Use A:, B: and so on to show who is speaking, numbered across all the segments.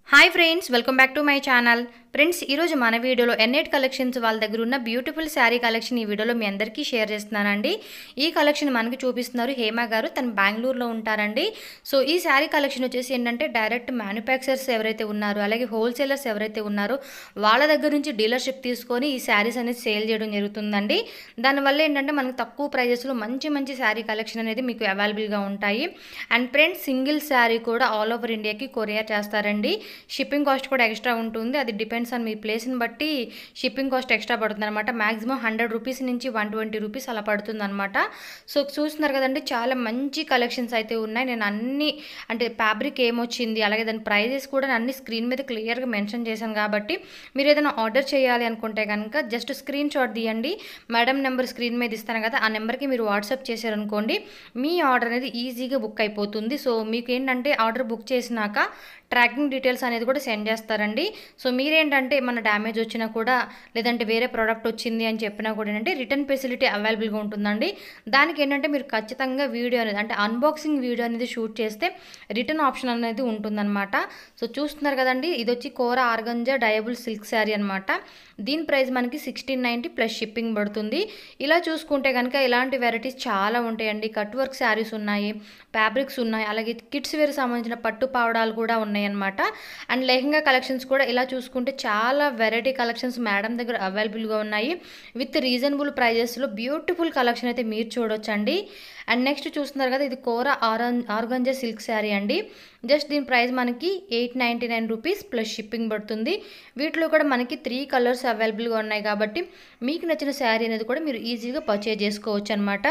A: Hi friends, welcome back to my channel. Friends, ఈరోజు మన వీడియోలో ఎన్ఎట్ కలెక్షన్స్ వాళ్ళ దగ్గర ఉన్న బ్యూటిఫుల్ శారీ కలెక్షన్ ఈ వీడియోలో మీ అందరికీ షేర్ చేస్తున్నానండి. ఈ కలెక్షన్ మనకి చూపిస్తున్నారు హేమ గారు, తను బెంగళూరులో ఉంటారండి. సో ఈ శారీ కలెక్షన్ వచ్చేసి ఏంటంటే డైరెక్ట్ మ్యానుఫ్యాక్చరర్స్ ఎవరైతే ఉన్నారో అలాగే హోల్సేలర్స్ ఎవరైతే ఉన్నారో వాళ్ళ దగ్గర నుంచి డీలర్షిప్ తీసుకొని ఈ శారీస్ అనేది సేల్ చేయడం జరుగుతుందండి. దానివల్ల ఏంటంటే మనకు తక్కువ ప్రైజెస్లో మంచి మంచి శారీ కలెక్షన్ అనేది మీకు అవైలబుల్గా ఉంటాయి. అండ్ ఫ్రెండ్స్, సింగిల్ శారీ కూడా ఆల్ ఓవర్ ఇండియాకి కొరియర్ చేస్తారండి. షిప్పింగ్ కాస్ట్ కూడా ఎక్స్ట్రా ఉంటుంది. అది డిపెండ్స్ ఆన్ మీ ప్లేస్ని బట్టి షిప్పింగ్ కాస్ట్ ఎక్స్ట్రా పడుతుంది అనమాట. మ్యాక్సిమం 100 రూపీస్ నుంచి 120 రూపీస్ అలా పడుతుంది అనమాట. సో చూస్తున్నారు కదండి, చాలా మంచి కలెక్షన్స్ అయితే ఉన్నాయి. నేను అన్ని అంటే ఫ్యాబ్రిక్ ఏమొచ్చింది అలాగే దాని ప్రైజెస్ కూడా అన్ని స్క్రీన్ మీద క్లియర్గా మెన్షన్ చేశాను. కాబట్టి మీరు ఏదైనా ఆర్డర్ చేయాలి అనుకుంటే కనుక జస్ట్ స్క్రీన్ షాట్ తీయండి. మేడం నెంబర్ స్క్రీన్ మీద ఇస్తాను కదా, ఆ నెంబర్కి మీరు వాట్సాప్ చేశారనుకోండి, మీ ఆర్డర్ అనేది ఈజీగా బుక్ అయిపోతుంది. సో మీకు ఏంటంటే ఆర్డర్ బుక్ చేసినాక ట్రాకింగ్ డీటెయిల్స్ అనేది కూడా సెండ్ చేస్తారండి. సో మీరేంటంటే మన డ్యామేజ్ వచ్చినా కూడా లేదంటే వేరే ప్రోడక్ట్ వచ్చింది అని చెప్పినా కూడా ఏంటంటే రిటర్న్ ఫెసిలిటీ అవైలబుల్గా ఉంటుందండి. దానికి ఏంటంటే మీరు ఖచ్చితంగా వీడియో అనేది అంటే అన్బాక్సింగ్ వీడియో అనేది షూట్ చేస్తే రిటర్న్ ఆప్షన్ అనేది ఉంటుందన్నమాట. సో చూస్తున్నారు కదండి, ఇది వచ్చి కోరా ఆర్గంజా డయబుల్ సిల్క్ శారీ అనమాట. దీని ప్రైస్ మనకి 1690 ప్లస్ షిప్పింగ్ పడుతుంది. ఇలా చూసుకుంటే కనుక ఇలాంటి వెరైటీస్ చాలా ఉంటాయండి. కట్ వర్క్ శారీస్ ఉన్నాయి, ఫ్యాబ్రిక్స్ ఉన్నాయి, అలాగే కిడ్స్ వేర్ సంబంధించిన పట్టు పావడాలు కూడా ఉన్నాయి అన్నమాట. అండ్ లెహంగా కలెక్షన్స్ కూడా ఇలా చూసుకుంటే చాలా వెరైటీ కలెక్షన్స్ మేడం దగ్గర అవైలబుల్గా ఉన్నాయి. విత్ రీజనబుల్ ప్రైజెస్లో బ్యూటిఫుల్ కలెక్షన్ అయితే మీరు చూడొచ్చండి. అండ్ నెక్స్ట్ చూస్తున్నారు కదా, ఇది కోరా ఆర్గంజా సిల్క్ శారీ అండి. జస్ట్ దీని ప్రైస్ మనకి 899 రూపీస్ ప్లస్ షిప్పింగ్ పడుతుంది. వీటిలో కూడా మనకి 3 కలర్స్ అవైలబుల్గా ఉన్నాయి. కాబట్టి మీకు నచ్చిన శారీ అనేది కూడా మీరు ఈజీగా పర్చేజ్ చేసుకోవచ్చు అనమాట.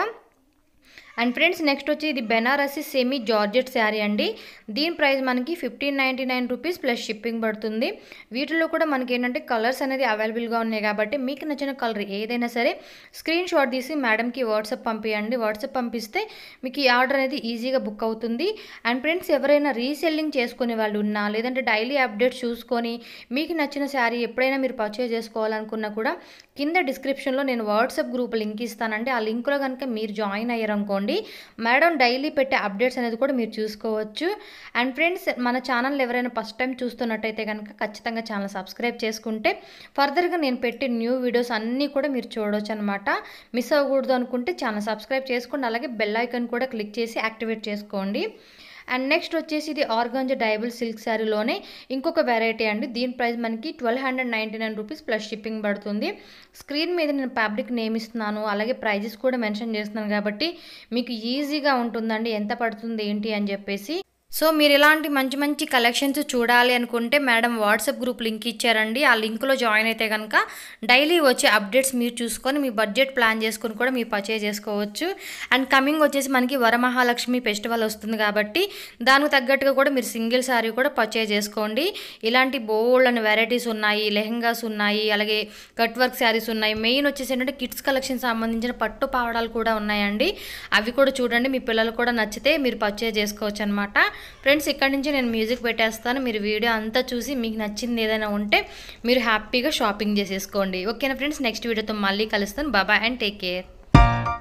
A: అండ్ ఫ్రెండ్స్, నెక్స్ట్ వచ్చి ఇది బెనారసి సెమీ జార్జెట్ శారీ అండి. దీని ప్రైస్ మనకి 1599 రూపీస్ ప్లస్ షిప్పింగ్ పడుతుంది. వీటిలో కూడా మనకి ఏంటంటే కలర్స్ అనేది అవైలబుల్గా ఉన్నాయి. కాబట్టి మీకు నచ్చిన కలర్ ఏదైనా సరే స్క్రీన్ షాట్ తీసి మేడంకి వాట్సాప్ పంపించండి. వాట్సాప్ పంపిస్తే మీకు ఈ ఆర్డర్ అనేది ఈజీగా బుక్ అవుతుంది. అండ్ ఫ్రెండ్స్, ఎవరైనా రీసెల్లింగ్ చేసుకునే వాళ్ళు ఉన్నా లేదంటే డైలీ అప్డేట్స్ చూసుకొని మీకు నచ్చిన శారీ ఎప్పుడైనా మీరు పర్చేజ్ చేసుకోవాలనుకున్నా కూడా కింద డిస్క్రిప్షన్లో నేను వాట్సాప్ గ్రూప్ లింక్ ఇస్తానండి. ఆ లింక్లో కనుక మీరు జాయిన్ అయ్యారనుకోండి, మేడం డైలీ పెట్టే అప్డేట్స్ అనేది కూడా మీరు చూసుకోవచ్చు. అండ్ ఫ్రెండ్స్, మన ఛానల్ ఎవరైనా ఫస్ట్ టైం చూస్తున్నట్టయితే కనుక ఖచ్చితంగా ఛానల్ సబ్స్క్రైబ్ చేసుకుంటే ఫర్దర్గా నేను పెట్టే న్యూ వీడియోస్ అన్నీ కూడా మీరు చూడవచ్చు అనమాట. మిస్ అవ్వకూడదు అనుకుంటే ఛానల్ సబ్స్క్రైబ్ చేసుకోండి. అలాగే బెల్ ఐకాన్ కూడా క్లిక్ చేసి యాక్టివేట్ చేసుకోండి. అండ్ నెక్స్ట్ వచ్చేసి ఇది ఆర్గాంజా డయబుల్ సిల్క్ శారీలోనే ఇంకొక వెరైటీ అండి. దీని ప్రైస్ మనకి 1299 రూపీస్ ప్లస్ షిప్పింగ్ పడుతుంది. స్క్రీన్ మీద నేను ఫ్యాబ్రిక్ నేమ్ ఇస్తున్నాను, అలాగే ప్రైజెస్ కూడా మెన్షన్ చేస్తున్నాను. కాబట్టి మీకు ఈజీగా ఉంటుందండి ఎంత పడుతుంది ఏంటి అని చెప్పేసి. సో మీరు ఇలాంటి మంచి మంచి కలెక్షన్స్ చూడాలి అనుకుంటే మేడం వాట్సాప్ గ్రూప్ లింక్ ఇచ్చారండి. ఆ లింక్లో జాయిన్ అయితే కనుక డైలీ వచ్చే అప్డేట్స్ మీరు చూసుకొని మీ బడ్జెట్ ప్లాన్ చేసుకొని కూడా మీరు పర్చేజ్ చేసుకోవచ్చు. అండ్ కమింగ్ వచ్చేసి మనకి వరమహాలక్ష్మి ఫెస్టివల్ వస్తుంది. కాబట్టి దానికి తగ్గట్టుగా కూడా మీరు సింగిల్ శారీ కూడా పర్చేజ్ చేసుకోండి. ఇలాంటి బోల్డ్ అని వెరైటీస్ ఉన్నాయి, లెహంగాస్ ఉన్నాయి, అలాగే కట్ వర్క్ శారీస్ ఉన్నాయి. మెయిన్ వచ్చేసి ఏంటంటే కిడ్స్ కలెక్షన్ సంబంధించిన పట్టు పావడాలు కూడా ఉన్నాయండి. అవి కూడా చూడండి, మీ పిల్లలు కూడా నచ్చితే మీరు పర్చేజ్ చేసుకోవచ్చు అనమాట. ఫ్రెండ్స్, ఇక్కడ నుంచి నేను మ్యూజిక్ పెట్టేస్తాను. మీరు వీడియో అంతా చూసి మీకు నచ్చింది ఏదైనా ఉంటే మీరు హ్యాపీగా షాపింగ్ చేసేసుకోండి. ఓకేనా ఫ్రెండ్స్, నెక్స్ట్ వీడియోతో మళ్ళీ కలుస్తాను. Bye and take care.